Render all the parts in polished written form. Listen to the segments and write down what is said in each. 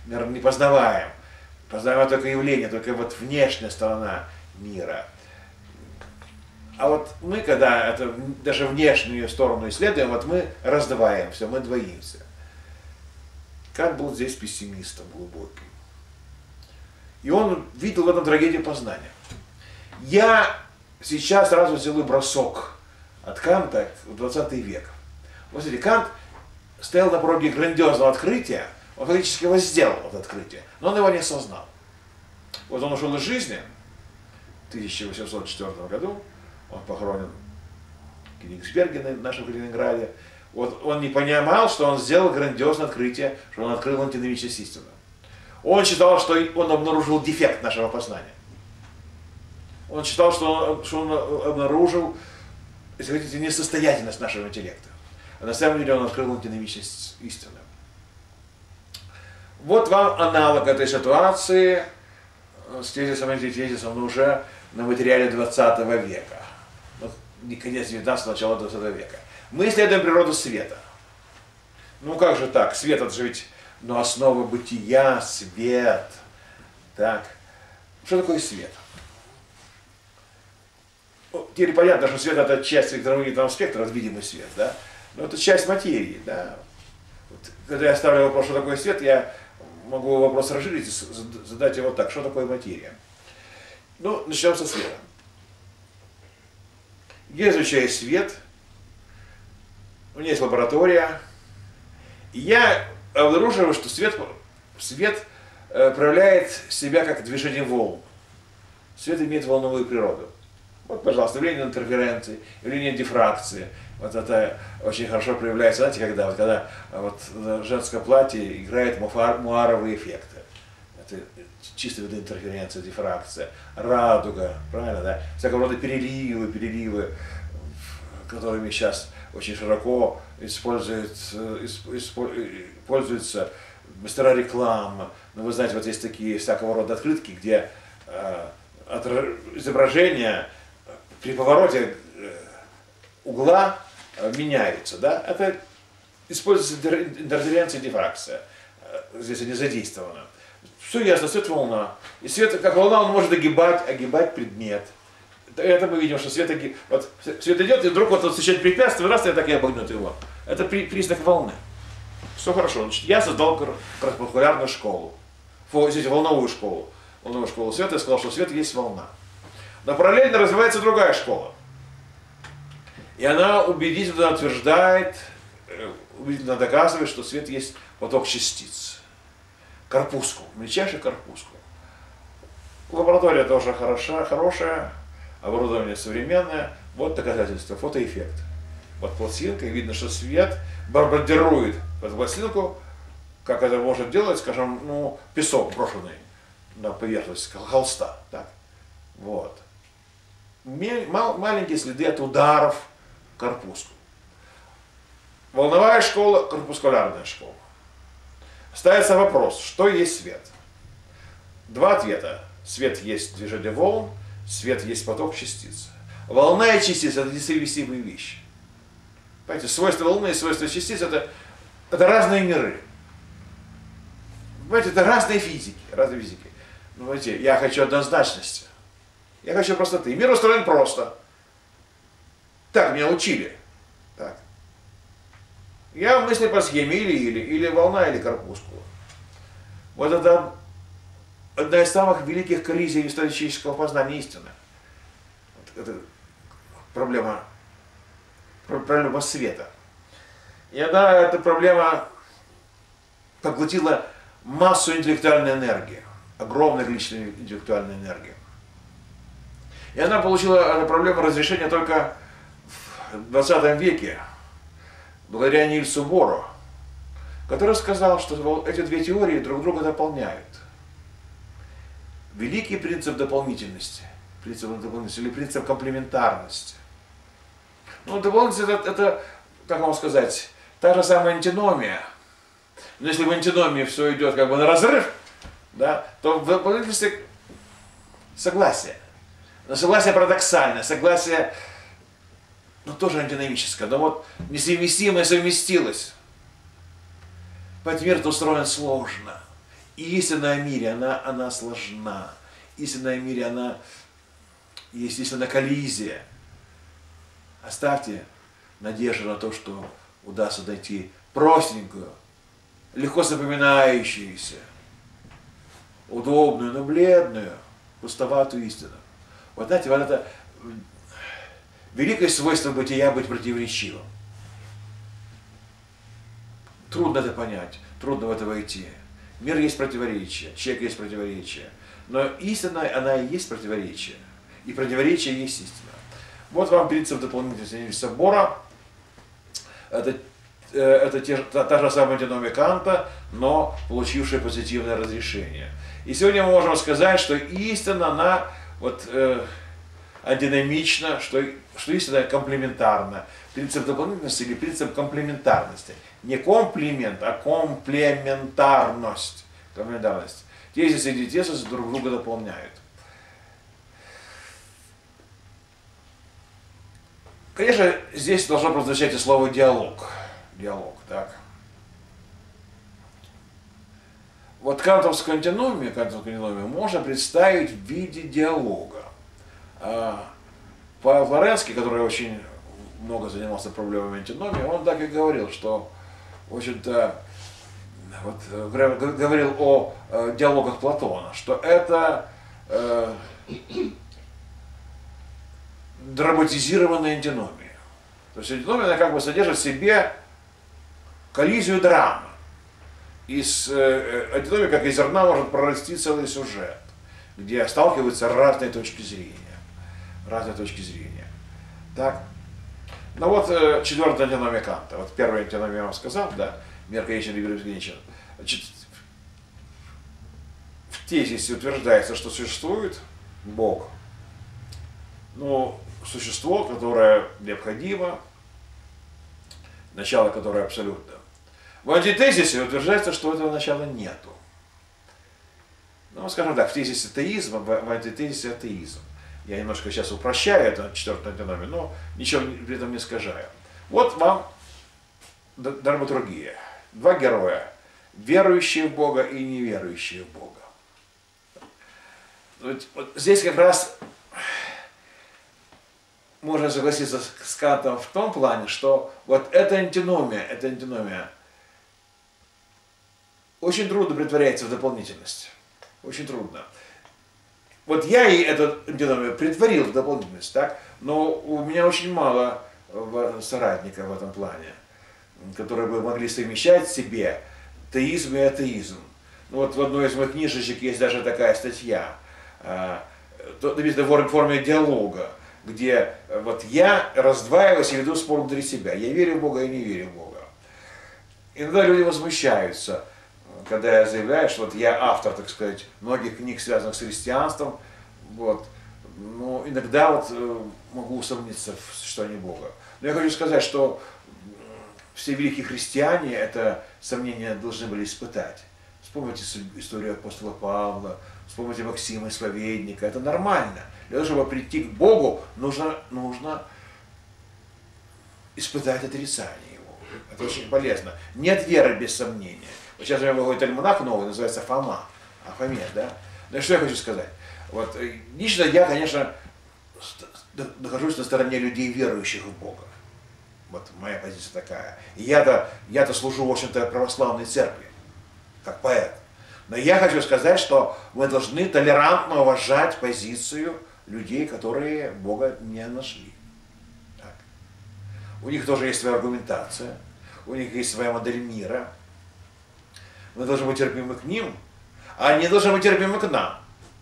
мир не познаваем. Познаваем только явление, только вот внешняя сторона мира. А вот мы, когда это, даже внешнюю сторону исследуем, вот мы раздваиваемся, мы двоимся. Кант был здесь пессимистом глубоким. И он видел в этом трагедию познания. Я сейчас сразу сделаю бросок от Канта в 20 век. Вот смотрите, Кант стоял на пороге грандиозного открытия, он фактически его сделал, это открытие, но он его не осознал. Вот он ушел из жизни в 1804 году, он похоронен в Кенигсберге, в нашем Калининграде. Вот он не понимал, что он сделал грандиозное открытие, что он открыл антиномичность истины. Он считал, что он обнаружил дефект нашего познания. Он считал, что он обнаружил, если хотите, несостоятельность нашего интеллекта. А на самом деле он открыл антиномичность истины. Вот вам аналог этой ситуации с тезисом и антитезисом, но уже на материале 20 века. Вот, конец 19 начало 20 века. Мы исследуем природу света. Ну как же так? Свет это же ведь основа бытия, свет. Так. Что такое свет? Ну, теперь понятно, что свет это часть электромагнитного спектра, видимый свет, да? Но это часть материи, да? Вот, когда я ставлю вопрос, что такое свет, я могу вопрос расширить и задать его так, что такое материя? Ну, начнем со света. Я изучаю свет, у меня есть лаборатория, и я обнаруживаю, что свет проявляет себя как движение волн. Свет имеет волновую природу. Вот, пожалуйста, явление интерференции, явление дифракции. Вот это очень хорошо проявляется, знаете, когда женское платье играет муаровые эффекты. Это чистая интерференция, дифракция, радуга, правильно, да? Всякого рода переливы, которыми сейчас очень широко пользуются мастера рекламы. Ну, вы знаете, вот есть такие всякого рода открытки, где изображение при повороте угла меняются. Да? Это используется интерференция и дифракция. Здесь они задействованы. Все ясно, свет волна. И свет, как волна, он может огибать предмет. Это мы видим, что свет идет, и вдруг встречает препятствие, раз, и так и обогнет его. Это признак волны. Все хорошо. Значит, я создал крапускулярную школу. Волновую школу. Волновую школу света. Я сказал, что свет есть волна. Но параллельно развивается другая школа. И она убедительно утверждает, убедительно доказывает, что свет есть поток частиц. Корпускул, мельчайший корпускул. Лаборатория тоже хорошая, оборудование современное. Вот доказательство, фотоэффект. Вот пластинка, и видно, что свет бомбардирует эту пластинку, как это может делать, скажем, песок брошенный на поверхность холста. Так. Вот. Маленькие следы от ударов корпускул. Волновая школа, корпускулярная школа. Ставится вопрос, что есть свет? Два ответа. Свет есть движение волн, свет есть поток частиц. Волна и частица это несовместимые вещи. Понимаете, свойства волны и свойства частиц это разные миры. Понимаете, это разные физики. Ну, знаете, я хочу однозначности. Я хочу простоты. Мир устроен просто. Так меня учили. Так. Я мысли по схеме или волна, или корпускула. Вот это одна из самых великих коллизий исторического познания истины. Вот это проблема света. И эта проблема поглотила массу интеллектуальной энергии, огромное количество интеллектуальной энергии. И она получила эту проблему разрешения только в 20 веке, благодаря Нильсу Бору, который сказал, что эти две теории друг друга дополняют. Великий принцип дополнительности или принцип комплементарности. Ну, дополнительность это, как вам сказать, та же самая антиномия. Но если в антиномии все идет как бы на разрыв, да, то в дополнительности согласие. Но согласие парадоксальное, согласие, тоже антиномическое, но вот несовместимое совместилось. Поэтому мир устроен сложно. И истина о мире, она сложна. Истина о мире, она есть истинная коллизия. Оставьте надежду на то, что удастся найти простенькую, легко запоминающуюся, удобную, но бледную, пустоватую истину. Вот знаете, вот это великое свойство бытия быть противоречивым. Трудно это понять, трудно в это войти. Мир есть противоречие, человек есть противоречие. Но истина, она и есть противоречие. И противоречие есть истина. Вот вам принцип дополнительности собора. Это та же самая антиномия Канта, но получившая позитивное разрешение. И сегодня мы можем сказать, что истина, она антиномична, что истина комплементарна. Принцип дополнительности или принцип комплементарности. Не комплимент, а комплементарность. Комплементарность. Тезис и антитезис друг друга дополняют. Конечно, здесь должно прозвучать и слово диалог. Диалог, так. Вот кантовскую антиномию можно представить в виде диалога. Павел Флоренский, который очень много занимался проблемами антиномии, он так и говорил, что, в общем-то, говорил о диалогах Платона, что это драматизированная антиномия. То есть антиномия, она как бы содержит в себе коллизию драмы. Из антиномии, как из зерна, может прорасти целый сюжет, где сталкиваются разные точки зрения. Разные точки зрения. Так. Ну вот четвертая антиномия Канта. Вот первая антиномия я вам сказал, да, мир конечен, либо бесконечен. Значит, в тезисе утверждается, что существует Бог. Но существо, которое необходимо, начало которое абсолютно. В антитезисе утверждается, что этого начала нету. Ну, скажем так, в тезисе теизма, в антитезисе атеизм. Я немножко сейчас упрощаю эту четвертую антиномию, но ничего при этом не искажаю. Вот вам драматургия. Два героя. Верующие в Бога и неверующие в Бога. Вот здесь как раз можно согласиться с Кантом в том плане, что вот эта антиномия очень трудно претворяется в дополнительность. Очень трудно. Вот я и эту антиномию претворил в дополнительность, так? Но у меня очень мало соратников в этом плане, которые бы могли совмещать в себе теизм и атеизм. Ну, вот в одной из моих книжечек есть даже такая статья, написано в форме диалога, где вот я раздваиваюсь и веду спор внутри себя. Я верю в Бога и не верю в Бога. Иногда люди возмущаются, когда я заявляю, что вот я автор, так сказать, многих книг, связанных с христианством, вот, но иногда вот могу усомниться в существовании Бога. Но я хочу сказать, что все великие христиане это сомнения должны были испытать. Вспомните историю апостола Павла, вспомните Максима Исповедника. Это нормально. Для того, чтобы прийти к Богу, нужно испытать отрицание Его. Это очень полезно. Нет веры без сомнения. Вот сейчас у меня выходит альманах новый, называется Фома. Афоме, да? Ну и что я хочу сказать? Вот, лично я, конечно, нахожусь на стороне людей, верующих в Бога. Вот моя позиция такая. И я-то служу, в общем-то, православной церкви, как поэт. Но я хочу сказать, что мы должны толерантно уважать позицию людей, которые Бога не нашли. Так. У них тоже есть своя аргументация, у них есть своя модель мира. Мы должны быть терпимы к ним, а они должны быть терпимы к нам.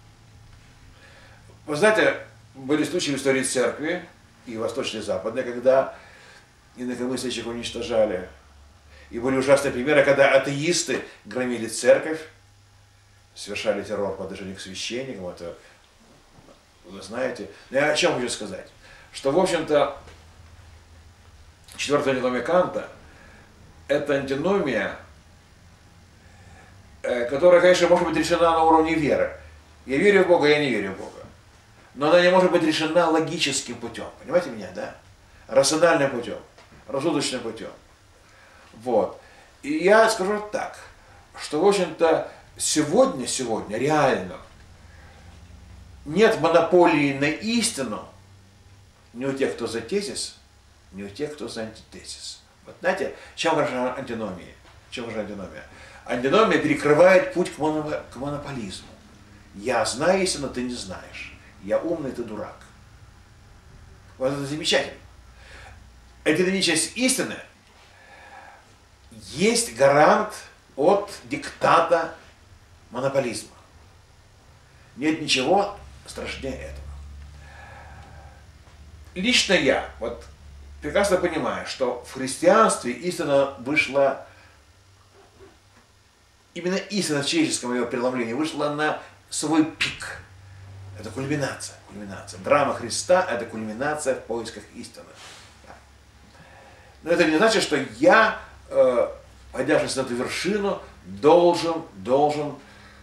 Вы знаете, были случаи в истории церкви, и восточной, и западной, когда инакомыслящих уничтожали. И были ужасные примеры, когда атеисты громили церковь, совершали террор по отношению к священникам, это вы знаете. Но я о чем хочу сказать? Что, в общем-то, четвертая антиномия Канта – это антиномия, которая, конечно, может быть решена на уровне веры. Я верю в Бога, я не верю в Бога. Но она не может быть решена логическим путем. Понимаете меня, да? Рациональным путем, рассудочным путем. Вот. И я скажу так, что, в общем-то, сегодня реально нет монополии на истину ни у тех, кто за тезис, ни у тех, кто за антитезис. Вот знаете, чем важна антиномия? Чем важна антиномия? Антиномия перекрывает путь к монополизму. Я знаю истину, ты не знаешь. Я умный, ты дурак. Вот это замечательно. Антиномичность истины есть гарант от диктата монополизма. Нет ничего страшнее этого. Лично я вот прекрасно понимаю, что в христианстве истина вышла, именно истина в человеческом ее преломлении вышла на свой пик. Это кульминация. Драма Христа – это кульминация в поисках истины. Но это не значит, что я, поднявшись на эту вершину, должен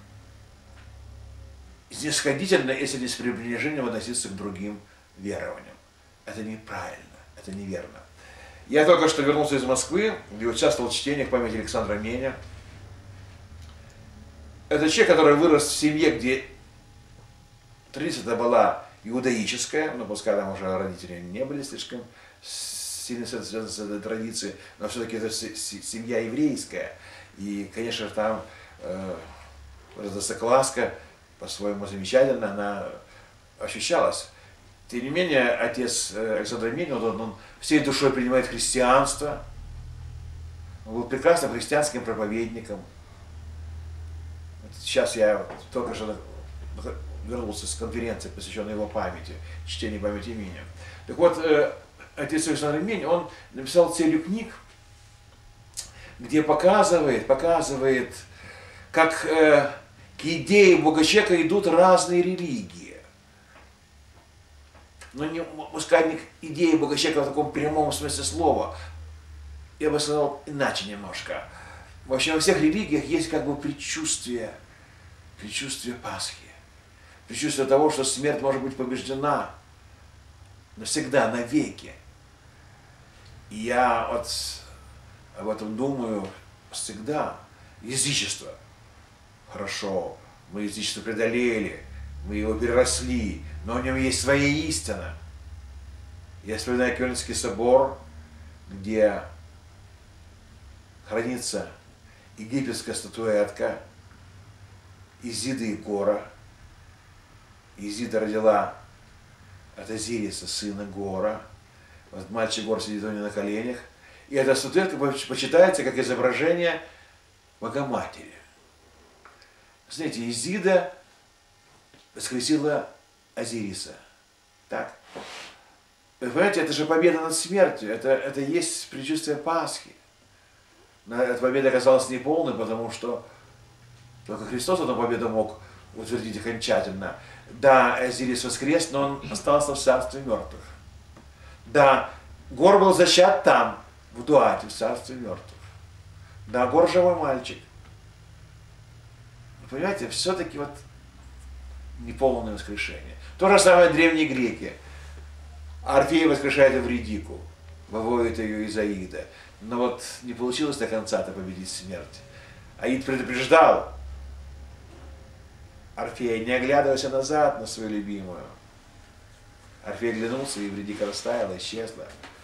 снисходительно, если не с пренебрежением, относиться к другим верованиям. Это неправильно, это неверно. Я только что вернулся из Москвы, где участвовал в чтениях памяти Александра Меня. Это человек, который вырос в семье, где традиция была иудаическая, но пускай там уже родители не были слишком сильно связаны с этой традицией, но все-таки это семья еврейская. И, конечно, там эта сокласка по-своему замечательно, она ощущалась. Тем не менее, отец Александра Меня, он всей душой принимает христианство, он был прекрасным христианским проповедником. Сейчас я только что вернулся с конференции, посвященной его памяти, чтению памяти Меня. Так вот, отец Александр Меня, он написал серию книг, где показывает, как к идее Бога человека идут разные религии. Но не, пускай не идея Бога человека в таком прямом смысле слова, я бы сказал иначе немножко. Вообще во всех религиях есть как бы предчувствие Пасхи, предчувствие того, что смерть может быть побеждена навсегда, навеки. И я вот об этом думаю всегда. Язычество. Хорошо, мы язычество преодолели, мы его переросли, но в нем есть своя истина. Я вспоминаю Кёльнский собор, где хранится египетская статуэтка Изиды и Гора. Изида родила от Азириса сына Гора. Вот мальчик Гор сидит у него на коленях. И эта статуэтка почитается как изображение Богоматери. Знаете, Изида воскресила Азириса. Так? Вы понимаете, это же победа над смертью. Это есть предчувствие Пасхи. Но эта победа оказалась неполной, потому что только Христос эту победу мог утвердить окончательно. Да, Азирис воскрес, но он остался в царстве мертвых. Да, Гор был зачат там, в Дуате, в царстве мертвых. Да, Гор живой мальчик. Вы понимаете, все-таки вот неполное воскрешение. То же самое древние греки. Орфей воскрешает Эвридику, выводит ее из Аида. Но вот не получилось до конца-то победить смерть. Аид предупреждал Орфея, не оглядывайся назад на свою любимую. Орфей оглянулся, и Эвридика растаяла, исчезла.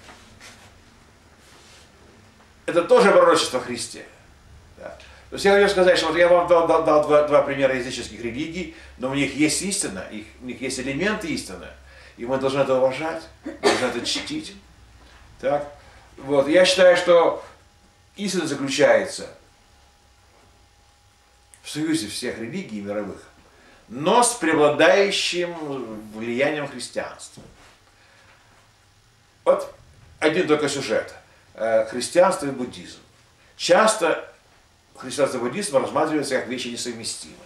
Это тоже пророчество о Христе. Да. То есть я хочу сказать, что вот я вам дал два примера языческих религий, но у них есть истина, у них есть элементы истины, и мы должны это уважать, должны это чтить. Так? Вот. Я считаю, что истина заключается в союзе всех религий мировых, но с преобладающим влиянием христианства. Вот один только сюжет. Христианство и буддизм. Часто христианство и буддизм рассматриваются как вещи несовместимые.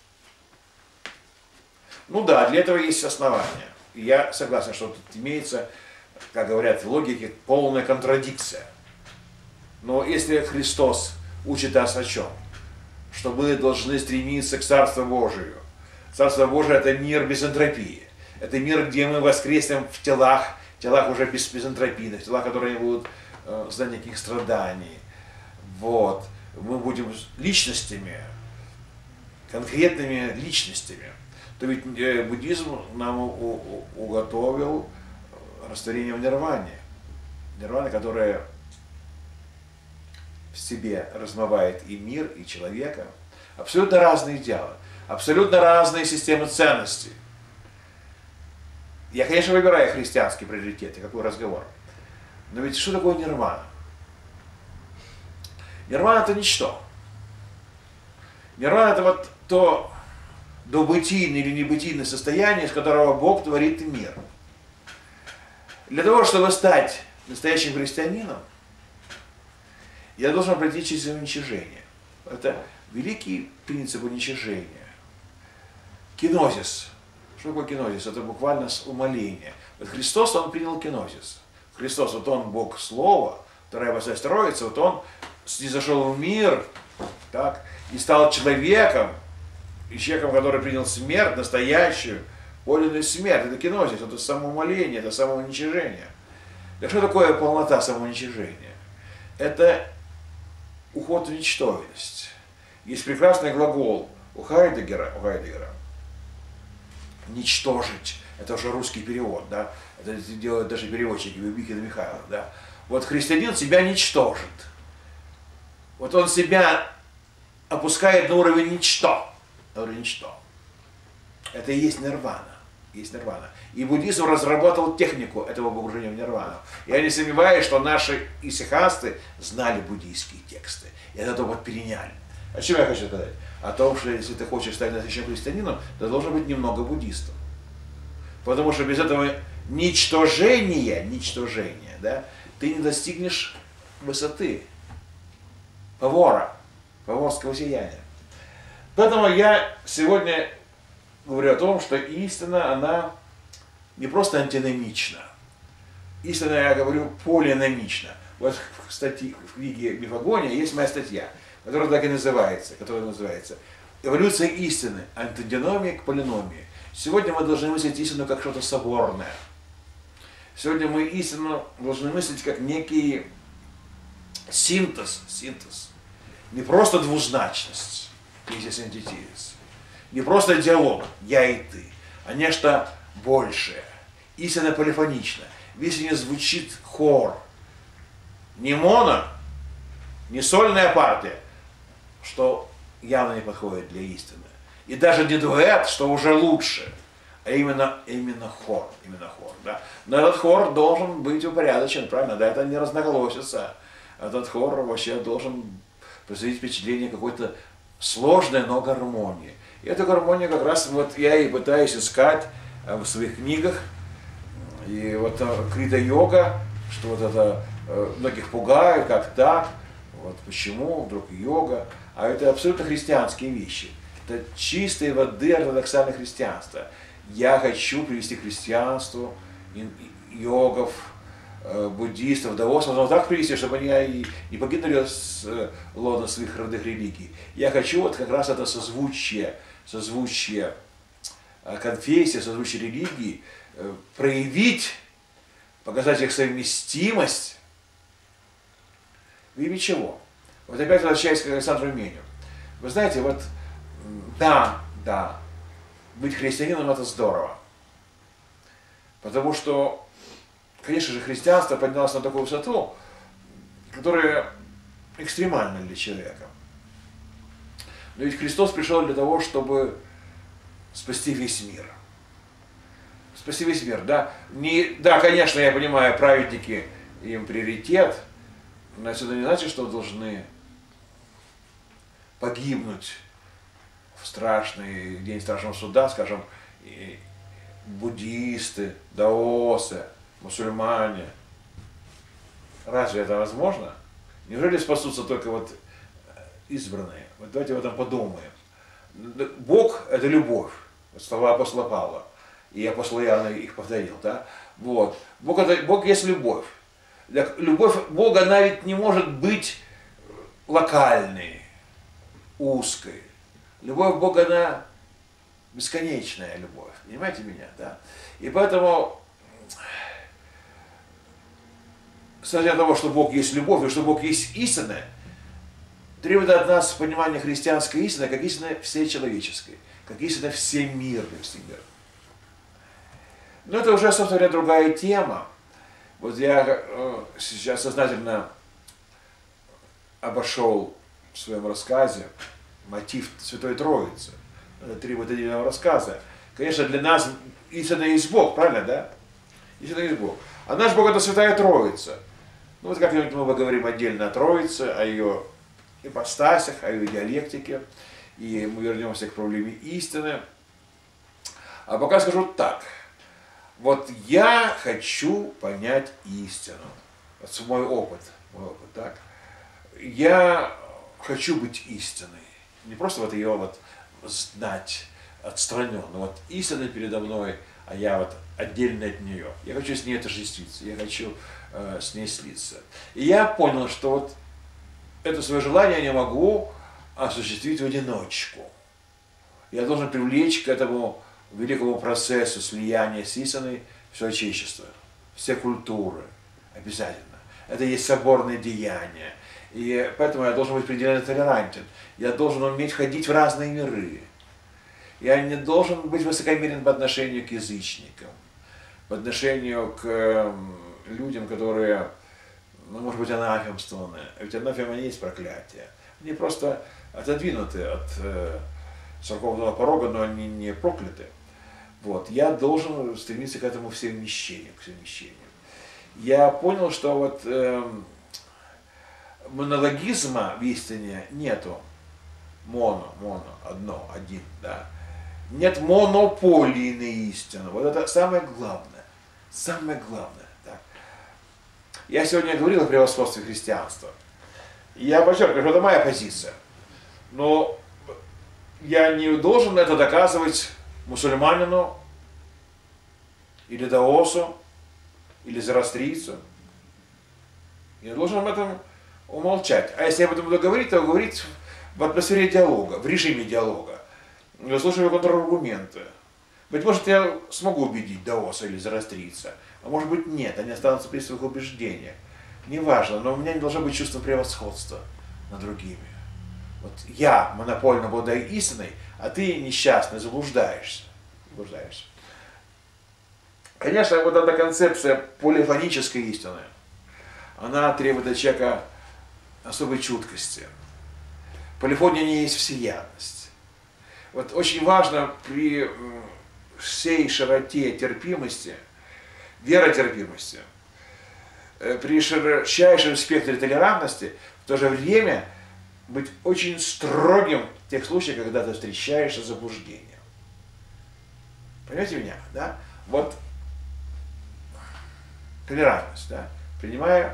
Ну да, для этого есть основания. И я согласен, что тут имеется, как говорят в логике, полная контрадикция. Но если Христос учит нас о чем? Что мы должны стремиться к Царству Божию. Царство Божие – это мир без энтропии. Это мир, где мы воскреснем в телах уже безэнтропийных, телах, которые не будут знать никаких страданий. Вот. Мы будем личностями, конкретными личностями, то ведь буддизм нам уготовил растворение в нирване. Нирвана, которая в себе размывает и мир, и человека. Абсолютно разные идеалы, абсолютно разные системы ценностей. Я, конечно, выбираю христианские приоритеты, какой разговор. Но ведь что такое нирвана? Нирвана это ничто. Нирвана это вот то добытийное или небытийное состояние, из которого Бог творит мир. Для того, чтобы стать настоящим христианином, я должен пройти через уничижение. Это великий принцип уничижения. Кинозис. Что такое кинозис? Это буквально умоление. Вот Христос, Он принял кинозис. Христос, вот Он Бог Слова, вторая ипостась Троицы, вот Он снизошел в мир, так, и стал человеком, и человеком, который принял смерть, настоящую, подлинную смерть. Это кинозис, это самоумоление, это самоуничижение. Так что такое полнота самоуничижения? Это уход в ничтожность. Есть прекрасный глагол у Хайдеггера, ничтожить. Это уже русский перевод, да? Это делают даже переводчики, Бибикин и Михайлов, да? Вот христианин себя ничтожит. Вот он себя опускает на уровень ничто. На уровень ничто. Это и есть нирвана. Есть нирвана. И буддизм разработал технику этого погружения в нирвану. Я не сомневаюсь, что наши исихасты знали буддийские тексты. И этот опыт переняли. О чем я хочу сказать? О том, что если ты хочешь стать настоящим христианином, то должен быть немного буддистом. Потому что без этого ничтожения, да, ты не достигнешь высоты паворского сияния. Поэтому я сегодня говорю о том, что истина, она не просто антиномична. Истина, я говорю, полиномична. Вот в книге «Мифагония» есть моя статья, которая так и называется, «Эволюция истины. Антидиномия к полиномии». Сегодня мы должны мыслить истину как что-то соборное. Сегодня мы истину должны мыслить как некий синтез. Не просто двузначность, синтетизис. Не просто диалог «я и ты», а нечто большее. Истина полифонична. В истине звучит хор. Не моно, не сольная партия, что явно не подходит для истины. И даже не дуэт, что уже лучше, а именно хор. Да? Но этот хор должен быть упорядочен, правильно? Да, это не разноголосица. Этот хор вообще должен произвести впечатление какой-то сложной, но гармонии. И эту гармонию как раз вот я и пытаюсь искать в своих книгах. И вот крита-йога, что вот это многих пугает, как так, вот почему вдруг йога. А это абсолютно христианские вещи. Это чистой воды ортодоксальное христианство. Я хочу привести к христианству йогов, буддистов, даосов, но так привести, чтобы они не покинули с лона своих родных религий. Я хочу вот как раз это созвучие конфессии, созвучие религии проявить, показать их совместимость. В имя чего? Вот опять возвращаясь к Александру Меню. Вы знаете, вот да, быть христианином это здорово. Потому что, конечно же, христианство поднялось на такую высоту, которая экстремальна для человека. Но ведь Христос пришел для того, чтобы спасти весь мир. Спасти весь мир, да? Да, конечно, я понимаю, праведники, им приоритет, но это не значит, что должны погибнуть в страшный день страшного суда, скажем, и буддисты, даосы, мусульмане. Разве это возможно? Неужели спасутся только вот избранные? Вот давайте об этом подумаем. Бог – это любовь. Вот слова апостола Павла. И апостол Иоанн их повторил. Да? Вот. Бог есть любовь. Любовь Бога, она ведь не может быть локальной, узкой. Любовь Бога, она бесконечная любовь. Понимаете меня? Да? И поэтому, с того, что Бог есть любовь, и что Бог есть истина, требует от нас понимания христианской истины, как истины всечеловеческой, как истины всемирной, всемирной. Но это уже, собственно говоря, другая тема. Вот я сейчас сознательно обошел в своем рассказе мотив Святой Троицы. Это требует отдельного рассказа. Конечно, для нас истина есть Бог, правильно, да? Истина есть Бог. А наш Бог — это Святая Троица. Ну вот как-нибудь мы поговорим отдельно о Троице, о ее ипостасях, о ее диалектике. И мы вернемся к проблеме истины. А пока скажу так. Вот я хочу понять истину. Это мой опыт, так? Я хочу быть истиной. Не просто вот ее вот знать отстраненно. Вот истина передо мной, а я вот отдельно от нее. Я хочу с ней отождествиться, я хочу с ней слиться. И я понял, что вот это свое желание я не могу осуществить в одиночку. Я должен привлечь к этому великому процессу слияния с истиной все отечество, все культуры. Обязательно. Это есть соборное деяние. И поэтому я должен быть предельно толерантен. Я должен уметь ходить в разные миры. Я не должен быть высокомерен по отношению к язычникам, по отношению к людям, которые, ну, может быть, анафемствованы. Ведь анафема не есть проклятие. Они просто отодвинуты от церковного порога, но они не прокляты. Вот. Я должен стремиться к этому всевмещению, к совмещению. Я понял, что вот монологизма в истине нету. Моно, один, да. Нет монополии на истину. Вот это самое главное. Самое главное. Да. Я сегодня говорил о превосходстве христианства. Я подчеркиваю, что это моя позиция. Но я не должен это доказывать мусульманину, или даосу, или зороастрийцу. Я должен об этом умолчать. А если я об этом буду говорить, то говорить в атмосфере диалога, в режиме диалога. Выслушивая контраргументы. Быть может, я смогу убедить даоса или зороастрийца, а может быть нет, они останутся при своих убеждениях. Неважно, но у меня не должно быть чувства превосходства над другими. Вот я монопольно обладаю истиной, а ты, несчастный, заблуждаешься. Конечно, вот эта концепция полифонической истины, она требует от человека особой чуткости. Полифония не есть всеядность. Вот очень важно при всей широте терпимости, веротерпимости, при широчайшем спектре толерантности, в то же время быть очень строгим в тех случаях, когда ты встречаешься с заблуждением. Понимаете меня, да? Вот толерантность, да? Принимая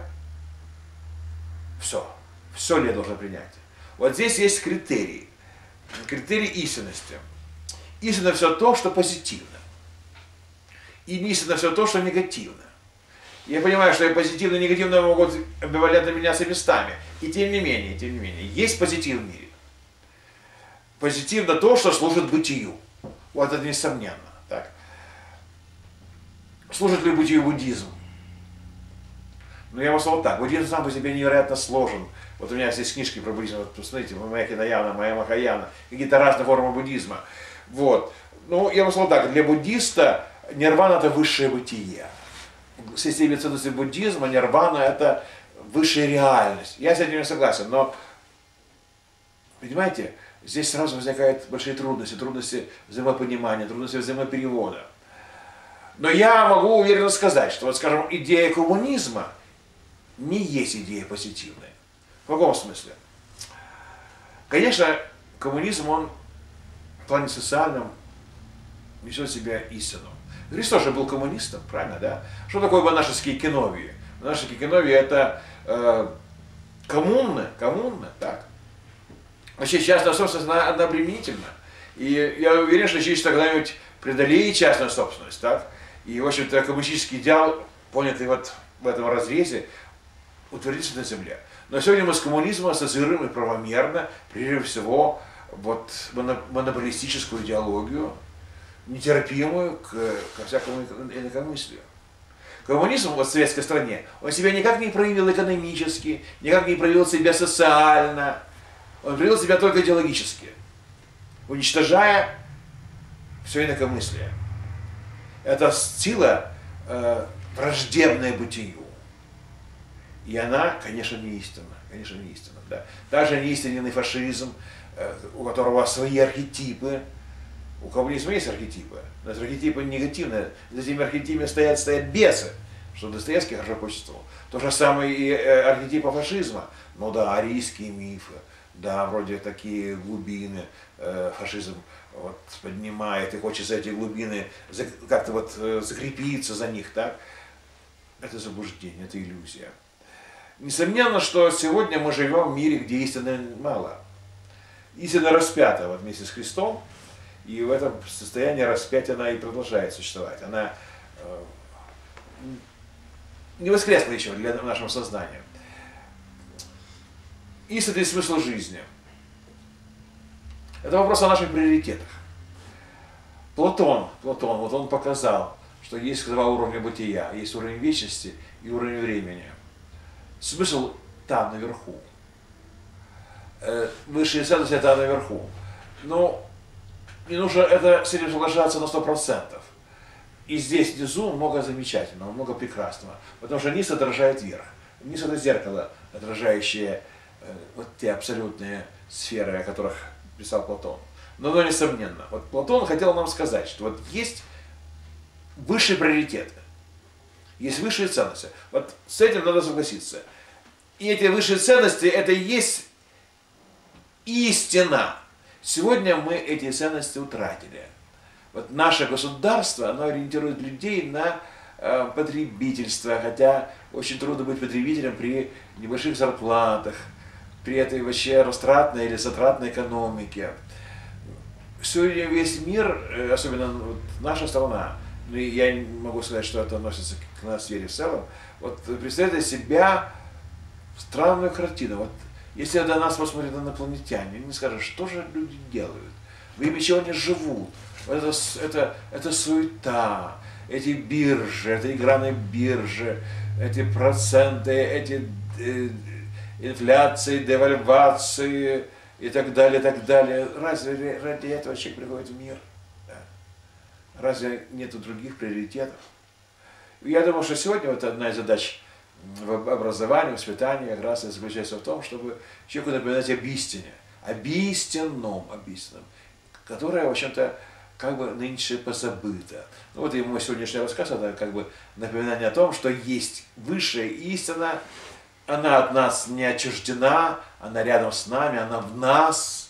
все ли я должен принять. Вот здесь есть критерии истинности. Истина все то, что позитивно. И истина все то, что негативно. Я понимаю, что и позитивно и негативно могут амбивалентно меняться местами. И тем не менее, есть позитив в мире. Позитивно то, что служит бытию. Вот это несомненно. Так. Служит ли бытию буддизм? Ну, я вам сказал так, буддизм сам по себе невероятно сложен. Вот у меня здесь книжки про буддизм, вот посмотрите, моя Кинаяна, моя Махаяна, какие-то разные формы буддизма. Вот. Ну, я вам сказал так, для буддиста нирвана — это высшее бытие. В системе ценностей буддизма нирвана — это высшая реальность. Я с этим не согласен, но, понимаете, здесь сразу возникают большие трудности взаимопонимания, трудности взаимоперевода. Но я могу уверенно сказать, что, вот, скажем, идея коммунизма не есть идея позитивная. В каком смысле? Конечно, коммунизм, он в плане социальном несет в себя истину. Христос же был коммунистом, правильно, да? Что такое монашеские киновии? Монашеские киновии — это коммуны, так? Вообще частная собственность, она однообременительна. И я уверен, что человечество когда-нибудь преодолеет частную собственность, так? И, в общем-то, коммунистический идеал, понятый вот в этом разрезе, утвердится на земле. Но сегодня мы с коммунизмом ассоциируем и правомерно, прежде всего, вот монополистическую идеологию, нетерпимую ко всякому инакомыслию. Коммунизм вот в советской стране, он себя никак не проявил экономически, никак не проявил себя социально. Он проявил себя только идеологически, уничтожая все инакомыслие. Это сила, враждебная бытию. И она, конечно, не истинна. Конечно, не истинна. Да. Даже неистинный фашизм, у которого свои архетипы. У коммунизма есть архетипы. Но это архетипы негативные. За этими архетипами стоят бесы, что Достоевский хорошо почувствовал. То же самое и архетипы фашизма. Ну да, арийские мифы. Да, вроде такие глубины фашизм вот, поднимает и хочет за эти глубины как-то вот закрепиться за них, так? Это заблуждение, это иллюзия. Несомненно, что сегодня мы живем в мире, где истины мало. Истина распята вот, вместе с Христом, и в этом состоянии распятия она и продолжает существовать. Она не воскресла еще для нашего сознания. Истинный смысл жизни. Это вопрос о наших приоритетах. Платон, вот он показал, что есть два уровня бытия. Есть уровень вечности и уровень времени. Смысл там, наверху. Высшие ценности там, наверху. Но не нужно это с этим соглашаться на 100%. И здесь внизу много замечательного, много прекрасного. Потому что низ отражает верх. Низ это зеркало, отражающее вот те абсолютные сферы, о которых писал Платон. Но несомненно, вот Платон хотел нам сказать, что вот есть высшие приоритеты, есть высшие ценности. Вот с этим надо согласиться. И эти высшие ценности, это и есть истина. Сегодня мы эти ценности утратили. Вот наше государство, оно ориентирует людей на потребительство, хотя очень трудно быть потребителем при небольших зарплатах, при этой вообще растратной или затратной экономике. Сегодня весь мир, особенно вот наша страна, я не могу сказать, что это относится к ноосфере в целом, вот представляет из себя странную картину. Вот, если на нас посмотрят инопланетяне, они скажут, что же люди делают, во имя чего они живут. Это суета, эти биржи, это игра на бирже, эти проценты, эти инфляции, девальвации и так далее, и так далее. Разве ради этого человек приходит в мир? Да. Разве нет других приоритетов? Я думаю, что сегодня вот одна из задач в образовании, в воспитании как раз и заключается в том, чтобы человеку напоминать об истине, об истинном, которое, в общем-то, как бы нынче позабыто. Ну вот и мой сегодняшний рассказ, это как бы напоминание о том, что есть высшая истина, она от нас не отчуждена, она рядом с нами, она в нас,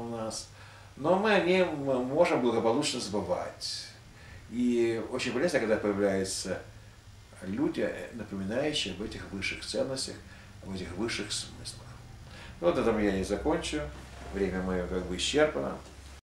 но мы о ней можем благополучно забывать. И очень полезно, когда появляются люди, напоминающие об этих высших ценностях, об этих высших смыслах. Ну, вот на этом я и закончу. Время мое как бы исчерпано.